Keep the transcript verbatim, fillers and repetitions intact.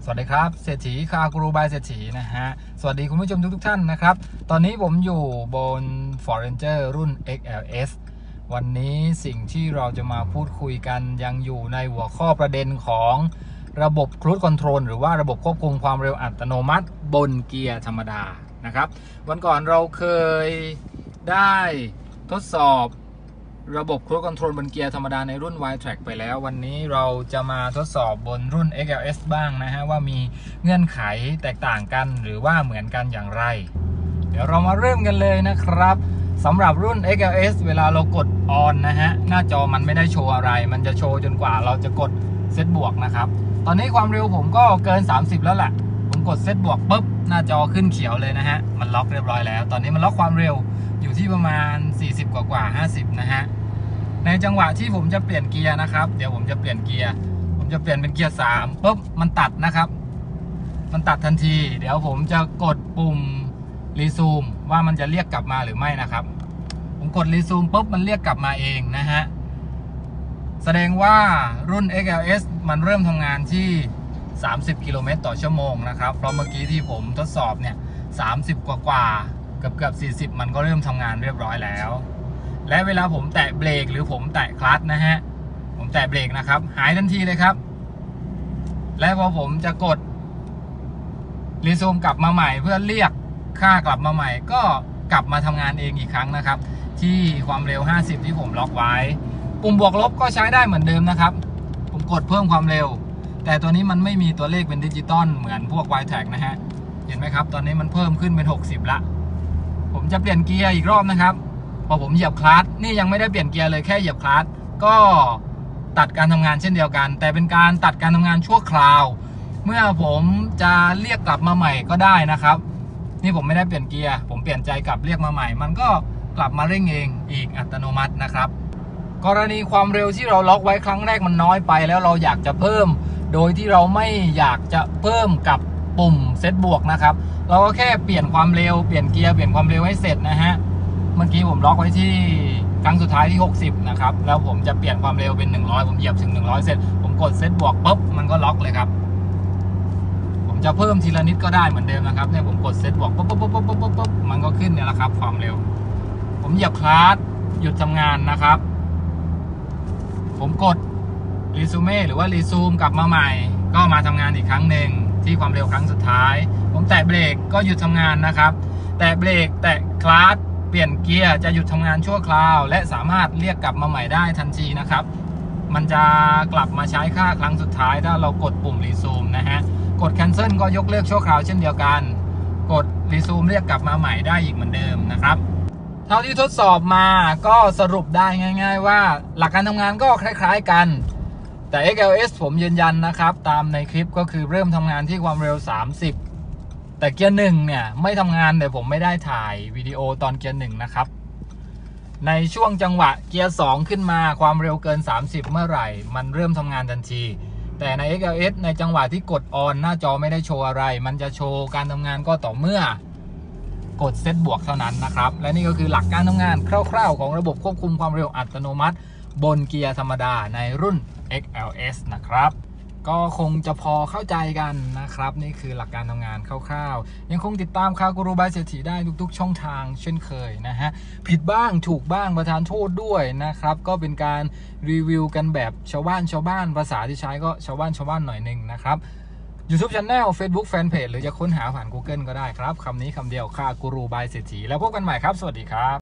สวัสดีครับเศรษฐีคากูรูบายเศรษฐีนะฮะสวัสดีคุณผู้ชมทุกทุกท่านนะครับตอนนี้ผมอยู่บน Foranger รุ่น เอ็กซ์ แอล เอส วันนี้สิ่งที่เราจะมาพูดคุยกันยังอยู่ในหัวข้อประเด็นของระบบ Cruise Control หรือว่าระบบควบคุมความเร็วอัตโนมัติบนเกียร์ธรรมดานะครับวันก่อนเราเคยได้ทดสอบระบบ Cruise Control บนเกียร์ธรรมดาในรุ่น Y-Track ไปแล้ววันนี้เราจะมาทดสอบบนรุ่น เอ็กซ์ แอล เอส บ้างนะฮะว่ามีเงื่อนไขแตกต่างกันหรือว่าเหมือนกันอย่างไรเดี๋ยวเรามาเริ่มกันเลยนะครับสำหรับรุ่น เอ็กซ์ แอล เอส เวลาเรากด on นะฮะหน้าจอมันไม่ได้โชว์อะไรมันจะโชว์จนกว่าเราจะกดเซตบวกนะครับตอนนี้ความเร็วผมก็เกินสามสิบแล้วแหละผมกดเซตบวกปุ๊บหน้าจอขึ้นเขียวเลยนะฮะมันล็อกเรียบร้อยแล้วตอนนี้มันล็อกความเร็วอยู่ที่ประมาณสี่สิบกว่ากว่าห้าสิบนะฮะในจังหวะที่ผมจะเปลี่ยนเกียร์นะครับเดี๋ยวผมจะเปลี่ยนเกียร์ผมจะเปลี่ยนเป็นเกียร์สามปุ๊บมันตัดนะครับมันตัดทันทีเดี๋ยวผมจะกดปุ่มรีซูมว่ามันจะเรียกกลับมาหรือไม่นะครับผมกดรีซูมปุ๊บมันเรียกกลับมาเองนะฮะแสดงว่ารุ่น เอ็กซ์ แอล เอส มันเริ่มทำงานที่สามสิบกิโลเมตรต่อชั่วโมงนะครับเพราะเมื่อกี้ที่ผมทดสอบเนี่ยสามสิบกว่ากว่าเกือบเกือบสี่สิบมันก็เริ่มทำงานเรียบร้อยแล้วและเวลาผมแตะเบรกหรือผมแตะคลัตช์นะฮะผมแตะเบรกนะครับหายทันทีเลยครับและพอผมจะกดรีซูมกลับมาใหม่เพื่อเรียกค่ากลับมาใหม่ก็กลับมาทำงานเองอีกครั้งนะครับที่ความเร็วห้าสิบที่ผมล็อกไว้ปุ่มบวกลบก็ใช้ได้เหมือนเดิมนะครับผมกดเพิ่มความเร็วแต่ตัวนี้มันไม่มีตัวเลขเป็นดิจิตอลเหมือนพวก Y-Track นะฮะเห็นไหมครับตอนนี้มันเพิ่มขึ้นเป็นหกสิบละผมจะเปลี่ยนเกียร์อีกรอบนะครับพอผมเหยียบคลัตช์นี่ยังไม่ได้เปลี่ยนเกียร์เลยแค่เหยียบคลัตช์ก็ตัดการทำงานเช่นเดียวกันแต่เป็นการตัดการทำงานชั่วคราวเมื่อผมจะเรียกกลับมาใหม่ก็ได้นะครับนี่ผมไม่ได้เปลี่ยนเกียร์ผมเปลี่ยนใจกลับเรียกมาใหม่มันก็กลับมาเร่งเองอีกอัตโนมัตินะครับกรณีความเร็วที่เราล็อกไว้ครั้งแรกมันน้อยไปแล้วเราอยากจะเพิ่มโดยที่เราไม่อยากจะเพิ่มกับปุ่มเซตบวกนะครับเราก็แค่เปลี่ยนความเร็วเปลี่ยนเกียร์เปลี่ยนความเร็วให้เสร็จนะฮะเมื่อกี้ผมล็อกไว้ที่ครั้งสุดท้ายที่หกสิบนะครับแล้วผมจะเปลี่ยนความเร็วเป็นหนึ่งร้อยผมเหยียบถึงหนึ่งร้อยเสร็จผมกดเซตบวกปุ๊บมันก็ล็อกเลยครับผมจะเพิ่มทีละนิดก็ได้เหมือนเดิมนะครับเนี่ยผมกดเซตบวกปุ๊บปุ๊บปุ๊บปุ๊บปุ๊บปุ๊บมันก็ขึ้นเนี่ยแหละครับความเร็วผมเหยียบคลัตช์หยุดทำงานนะครับผมกดรีซูเม่หรือว่ารีซูมกลับมาใหม่ก็มาทำงานอีกครั้งหนึ่งที่ความเร็วครั้งสุดท้ายผมแตะเบรกก็หยุดทำงานนะครับแตะเบรกแตะคลัตช์เปลี่ยนเกียร์จะหยุดทำงานชั่วคราวและสามารถเรียกกลับมาใหม่ได้ทันทีนะครับมันจะกลับมาใช้ค่าครั้งสุดท้ายถ้าเรากดปุ่มรีซูมนะฮะกด cancel ก็ยกเลิกชั่วคราวเช่นเดียวกันกดรีซูมเรียกกลับมาใหม่ได้อีกเหมือนเดิมนะครับเท่าที่ทดสอบมาก็สรุปได้ง่ายๆว่าหลักการทำงานก็คล้ายๆกันแต่ เอ็กซ์ แอล เอส ผมยืนยันนะครับตามในคลิปก็คือเริ่มทำงานที่ความเร็วสามสิบแต่เกียร์หนึ่งเนี่ยไม่ทำงานแต่ผมไม่ได้ถ่ายวิดีโอตอนเกียร์หนึ่งนะครับในช่วงจังหวะเกียร์สองขึ้นมาความเร็วเกินสามสิบเมื่อไหร่มันเริ่มทำงานทันทีแต่ใน เอ็กซ์ แอล เอส ในจังหวะที่กด on หน้าจอไม่ได้โชว์อะไรมันจะโชว์การทำงานก็ต่อเมื่อกดเซตบวกเท่านั้นนะครับและนี่ก็คือหลักการทำงานคร่าวๆของระบบควบคุมความเร็วอัตโนมัติบนเกียร์ธรรมดาในรุ่น เอ็กซ์ แอล เอส นะครับก็คงจะพอเข้าใจกันนะครับนี่คือหลักการทำงานคร่าวๆยังคงติดตามคากูรูบายเศรษฐีได้ทุกๆช่องทางเช่นเคยนะฮะผิดบ้างถูกบ้างประทานโทษด้วยนะครับก็เป็นการรีวิวกันแบบชาวบ้านชาวบ้านภาษาที่ใช้ก็ชาวบ้านชาวบ้านหน่อยนึงนะครับYouTube Channel Facebook Fanpage หรือจะค้นหาผ่าน Google ก็ได้ครับคำนี้คำเดียวคากูรูบายเศรษฐีแล้วพบกันใหม่ครับสวัสดีครับ